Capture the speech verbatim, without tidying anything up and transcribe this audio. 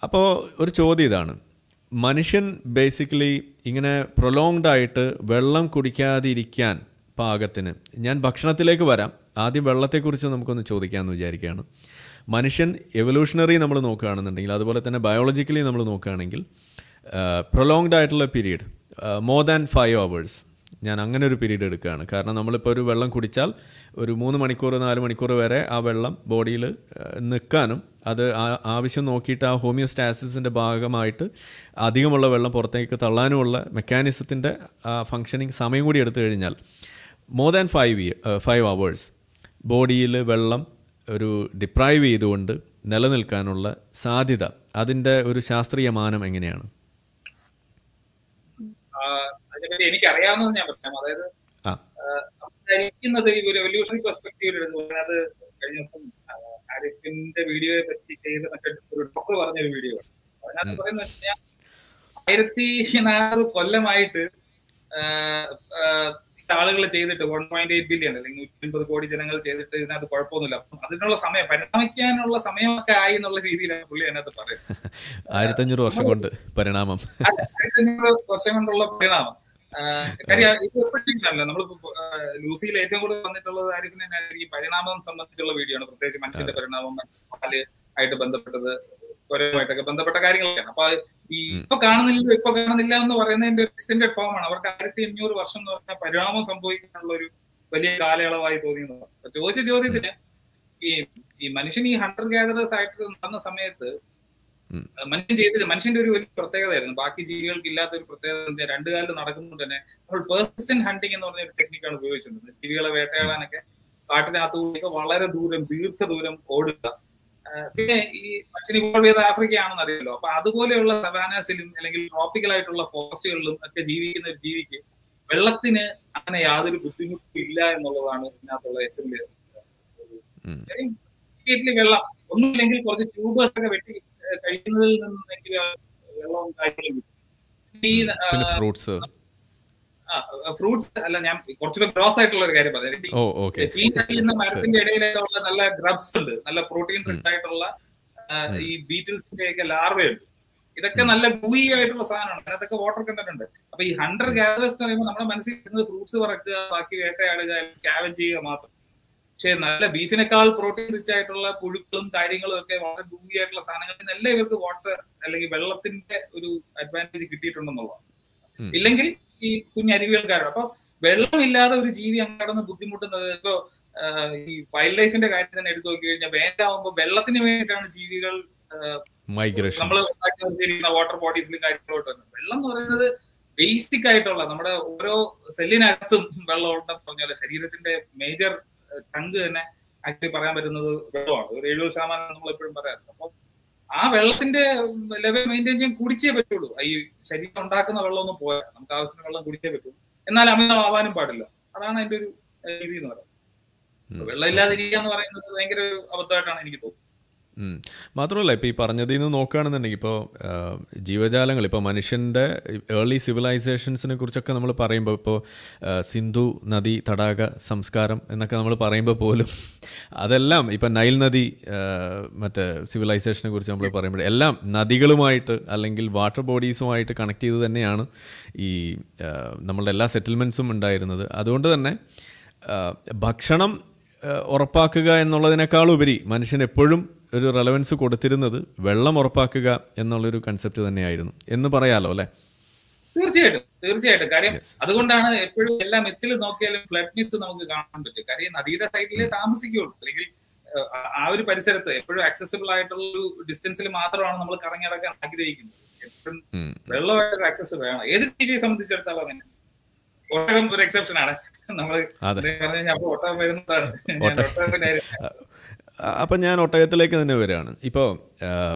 അപ്പോൾ ഒരു ചോദ്യം ഇതാണ്, മനുഷ്യൻ ബേസിക്കലി ഇങ്ങനെ പ്രൊലോങ്ഡ് ആയിട്ട് വെള്ളം കുടിക്കാതിരിക്കാൻ പാകത്തിന്, ഞാൻ ഭക്ഷണത്തിലേക്ക് വരാം, ആദ്യം വെള്ളത്തെക്കുറിച്ച് നമുക്കൊന്ന് ചോദിക്കാമെന്ന് വിചാരിക്കുകയാണ്. മനുഷ്യൻ എവല്യൂഷണറി നമ്മൾ നോക്കുകയാണെന്നുണ്ടെങ്കിൽ, അതുപോലെ തന്നെ ബയോളജിക്കലി നമ്മൾ നോക്കുകയാണെങ്കിൽ, പ്രൊലോങ്ഡ് ആയിട്ടുള്ള period more than five hours, ഞാൻ അങ്ങനെ ഒരു പീരീഡ് എടുക്കുകയാണ്. കാരണം നമ്മളിപ്പോൾ ഒരു വെള്ളം കുടിച്ചാൽ ഒരു മൂന്ന് മണിക്കൂർ നാല് മണിക്കൂർ വരെ ആ വെള്ളം ബോഡിയിൽ നിൽക്കാനും, അത് ആവശ്യം നോക്കിയിട്ട് ആ ഹോമിയോസ്റ്റാസിസിൻ്റെ ഭാഗമായിട്ട് അധികമുള്ള വെള്ളം പുറത്തേക്ക് തള്ളാനുമുള്ള മെക്കാനിസത്തിൻ്റെ ആ ഫങ്ഷനിങ് സമയം കൂടി എടുത്തു കഴിഞ്ഞാൽ more than five five hours ബോഡിയിൽ വെള്ളം ഒരു ഡിപ്രൈവ് ചെയ്തുകൊണ്ട് നിലനിൽക്കാനുള്ള സാധ്യത, അതിൻ്റെ ഒരു ശാസ്ത്രീയ മാനം എങ്ങനെയാണ്? അതിനെപ്പറ്റി എനിക്ക് അറിയാവുന്നത് ഞാൻ പറയാം. അതായത് ധരിക്കുന്നത് ഒരു എവല്യൂഷണറി പെർസ്പെക്റ്റീവിൽ അത് കഴിഞ്ഞ ദിവസം ആരിഫിന്റെ വീഡിയോയെ പറ്റി ചെയ്ത മറ്റേ ഒരു ഡോക്ടർ പറഞ്ഞ ഒരു വീഡിയോ ആണ്. അതിനകത്ത് പറയുന്നത് വെച്ചാൽ ആയിരത്തി നാനൂറ് കൊല്ലമായിട്ട് ആളുകൾ ചെയ്തിട്ട് വൺ പോയിന്റ് എയ്റ്റ് ബില്യൺ അല്ലെങ്കിൽ നൂറ്റി അൻപത് കോടി ജനങ്ങൾ ചെയ്തിട്ട് ഇതിനകത്ത് കുഴപ്പമൊന്നുമില്ല. അപ്പം അതിനുള്ള സമയം, പരിണമിക്കാനുള്ള സമയമൊക്കെ ആയി എന്നുള്ള രീതിയിലാണ് പുള്ളി അതിനകത്ത് പറയുന്നത്. ആയിരത്തഞ്ഞൂറ് വർഷം കൊണ്ട് പരിണാമം, ആയിരത്തഞ്ഞൂറ് വർഷം കൊണ്ടുള്ള പരിണാമം. കാര്യം ഇത് എപ്പോഴെങ്കിലല്ല, നമ്മളിപ്പോ ലൂസിയിൽ ഏറ്റവും കൂടുതൽ വന്നിട്ടുള്ളത് ആരിഫിന് ഈ പരിണാമം സംബന്ധിച്ചുള്ള വീഡിയോ ആണ്. പ്രത്യേകിച്ച് മനുഷ്യന്റെ പരിണാമം, പാല് ആയിട്ട് ബന്ധപ്പെട്ടത്, കൊരമായിട്ടൊക്കെ ബന്ധപ്പെട്ട കാര്യങ്ങളൊക്കെയാണ്. അപ്പൊ ഈ ഇപ്പൊ കാണുന്നില്ല ഇപ്പൊ കാണുന്നില്ല എന്ന് പറയുന്നതിന്റെ ഒരു എക്സ്റ്റെൻഡഡ് ഫോം ആണ്. അവർക്ക് ആയിരത്തി അഞ്ഞൂറ് വർഷം എന്ന് പറഞ്ഞാൽ പരിണാമം സംഭവിക്കാനുള്ള ഒരു വലിയ കാലയളവായി തോന്നിയെന്ന്. അപ്പൊ ചോദിച്ച ചോദ്യത്തിന് ഈ ഈ മനുഷ്യൻ ഈ ഹണ്ടർ ഗ്യാദറേഴ്സ് ആയിട്ട് നടന്ന സമയത്ത് മനുഷ്യൻ ചെയ്തിട്ട് മനുഷ്യന്റെ ഒരു വലിയ പ്രത്യേകതയായിരുന്നു, ബാക്കി ജീവികൾക്ക് ഇല്ലാത്ത ഒരു പ്രത്യേകത. രണ്ടു കാലത്ത് നടക്കുന്നുണ്ട് തന്നെ നമ്മൾ പേഴ്സിസ്റ്റന്റ് ഹണ്ടിങ് എന്ന് പറഞ്ഞ ഒരു ടെക്നിക്കാണ് ഉപയോഗിച്ചിരുന്നത്. ജീവികളെ വേട്ടയാടാനൊക്കെ കാട്ടിനകത്തുകൂടിയൊക്കെ വളരെ ദൂരം ദീർഘദൂരം ഓടുക. പിന്നെ ഈ മനുഷ്യൻ ഇവോൾവ് ചെയ്ത ആഫ്രിക്കയാണെന്ന് അറിയാലോ. അപ്പൊ അതുപോലെയുള്ള സവാനാസിലും അല്ലെങ്കിൽ ട്രോപ്പിക്കൽ ആയിട്ടുള്ള ഫോറസ്റ്റുകളിലും ഒക്കെ ജീവിക്കുന്ന ഒരു ജീവിക്ക് വെള്ളത്തിന് അങ്ങനെ യാതൊരു ബുദ്ധിമുട്ടും ഇല്ല എന്നുള്ളതാണ് ഇതിനകത്തുള്ള ഏറ്റവും വലിയ വെള്ളം. ഒന്നുമില്ലെങ്കിൽ കുറച്ച് ട്യൂബേഴ്സ് ഒക്കെ വെട്ടി കഴിക്കുന്നതിൽ നിന്നെങ്കിൽ വെള്ളവും കാര്യങ്ങളും കിട്ടും. ഫ്രൂട്ട്സ് അല്ല, ഞാൻ കുറച്ചുകൂടെ ഗ്രോസ് ആയിട്ടുള്ള ഒരു കാര്യം പറയാം. ചീന എന്ന മരത്തിന്റെ ഇടയിലുള്ള നല്ല ഗ്രബ്സ് ഉണ്ട്, നല്ല പ്രോട്ടീൻ റിച്ച് ആയിട്ടുള്ള ഈ ബീറ്റിൽസിന്റെ ഒക്കെ ലാർവയുണ്ട്. ഇതൊക്കെ നല്ല ഗൂയി ആയിട്ടുള്ള സാധനമാണ്, അതിനകത്തൊക്കെ വാട്ടർ കണ്ടന്റ് ഉണ്ട്. അപ്പൊ ഈ ഹണ്ടർ ഗ്യാദറേഴ്സ് എന്ന് പറയുമ്പോൾ നമ്മുടെ മനസ്സിൽ വരുന്നത് ഫ്രൂട്ട്സ് പറക്കുക, ബാക്കി വേട്ടയാടുക, സ്കാവഞ്ച് ചെയ്യുക മാത്രം. പക്ഷെ നല്ല ബീഫിനേക്കാൾ പ്രോട്ടീൻ റിച്ച് ആയിട്ടുള്ള പുഴുക്കളും കാര്യങ്ങളും ഒക്കെ വളരെ ഗൂയി ആയിട്ടുള്ള സാധനങ്ങളിൽ നിന്നെല്ലാം ഇവർക്ക് വാട്ടർ അല്ലെങ്കിൽ വെള്ളത്തിന്റെ ഒരു അഡ്വാൻറ്റേജ് കിട്ടിയിട്ടുണ്ടെന്നുള്ളതാണ്. ഇല്ലെങ്കിൽ ഈ കുഞ്ഞരുവികൾക്കാരും. അപ്പൊ വെള്ളമില്ലാതെ ഒരു ജീവി അങ്ങാടുന്ന ബുദ്ധിമുട്ടുന്നത്, ഇപ്പോ ഈ വൈൽഡ് ലൈഫിന്റെ കാര്യം തന്നെ എടുത്തു നോക്കി കഴിഞ്ഞാൽ വേനലാവുമ്പോൾ വെള്ളത്തിന് വേണ്ടിയിട്ടാണ് ജീവികൾ നമ്മൾ ഉണ്ടാക്കിയിരിക്കുന്ന വാട്ടർ ബോഡീസിലും കാര്യങ്ങളോട്ട് വരുന്നത്. വെള്ളം എന്ന് പറയുന്നത് ബേസിക് ആയിട്ടുള്ള നമ്മുടെ ഓരോ സെല്ലിനകത്തും വെള്ളം ഉണ്ടെന്ന് പറഞ്ഞാൽ ശരീരത്തിന്റെ മേജർ ചങ്ക് തന്നെ ആക്ച്വലി പറയാൻ പറ്റുന്നത് വെള്ളമാണ്. ഒരു എഴുപത് ശതമാനം നമ്മൾ എപ്പോഴും പറയാറുണ്ട്. അപ്പൊ ആ വെള്ളത്തിന്റെ ലെവൽ മെയിൻറ്റെയിൻ ചെയ്യാൻ കുടിച്ചേ പറ്റുള്ളൂ. ഈ ശരീരം ഉണ്ടാക്കുന്ന വെള്ളമൊന്നും പോയാൽ നമുക്ക് ആവശ്യത്തിന് വെള്ളം കുടിച്ചേ പറ്റുള്ളൂ. എന്നാൽ അമിതമാവാനും പാടില്ല. അതാണ് അതിന്റെ ഒരു രീതി എന്ന് പറയുന്നത്. വെള്ളം ഇല്ലാതിരിക്കുക എന്ന് പറയുന്നത് ഭയങ്കര ഒരു അബദ്ധമായിട്ടാണ് എനിക്ക് തോന്നുന്നത്. മാത്രമല്ല, ഇപ്പോൾ ഈ പറഞ്ഞതിൽ നിന്ന് നോക്കുകയാണെന്നുണ്ടെങ്കിൽ, ഇപ്പോൾ ജീവജാലങ്ങൾ, ഇപ്പോൾ മനുഷ്യൻ്റെ ഏർലി സിവിലൈസേഷൻസിനെ കുറിച്ചൊക്കെ നമ്മൾ പറയുമ്പോൾ, ഇപ്പോൾ സിന്ധു നദി തടാക സംസ്കാരം എന്നൊക്കെ നമ്മൾ പറയുമ്പോൾ പോലും അതെല്ലാം, ഇപ്പം നൈൽ നദി മറ്റേ സിവിലൈസേഷനെ കുറിച്ച് നമ്മൾ പറയുമ്പോൾ എല്ലാം നദികളുമായിട്ട് അല്ലെങ്കിൽ വാട്ടർ ബോഡീസുമായിട്ട് കണക്ട് ചെയ്ത് തന്നെയാണ് ഈ നമ്മളുടെ എല്ലാ സെറ്റിൽമെൻറ്റ്സും ഉണ്ടായിരുന്നത്. അതുകൊണ്ട് തന്നെ ഭക്ഷണം ഉറപ്പാക്കുക എന്നുള്ളതിനേക്കാളുപരി മനുഷ്യൻ എപ്പോഴും ഒരു റെലവൻസ് കൊടുത്തിരുന്നത് വെള്ളം ഉറപ്പാക്കുക എന്നുള്ളൊരു കൺസെപ്റ്റ് തന്നെയായിരുന്നു എന്ന് പറയാലോ അല്ലെ? തീർച്ചയായിട്ടും തീർച്ചയായിട്ടും. കാര്യം അതുകൊണ്ടാണ് എപ്പോഴും എല്ലാ മിത്തിൽ നോക്കിയാലും ഫ്ലഡ് മിത്സ് നമുക്ക് കാണാൻ പറ്റും. കാര്യം നദിയുടെ സൈഡിലേ താമസിക്കുകയുള്ളൂ, അല്ലെങ്കിൽ ആ ഒരു പരിസരത്ത് എപ്പോഴും ആക്സസിബിൾ ആയിട്ടുള്ള ഒരു ഡിസ്റ്റൻസിൽ മാത്രമാണ് നമ്മൾ കറങ്ങി നടക്കാൻ ആഗ്രഹിക്കുന്നത്. എപ്പോഴും വെള്ളമായിട്ടൊരു ആക്സസ് വേണം. ഏത് ജീവിയെ സംബന്ധിച്ചിടത്തോളം അങ്ങനെ. ഒട്ടകം ഒരു എക്സെപ്ഷൻ ആണ്. നമ്മൾ പറഞ്ഞു കഴിഞ്ഞാൽ അപ്പൊ ഒട്ടകം വരുന്നതാണ്. അപ്പം ഞാൻ ഒട്ടകത്തിലേക്ക് തന്നെ വരികയാണ്. ഇപ്പോൾ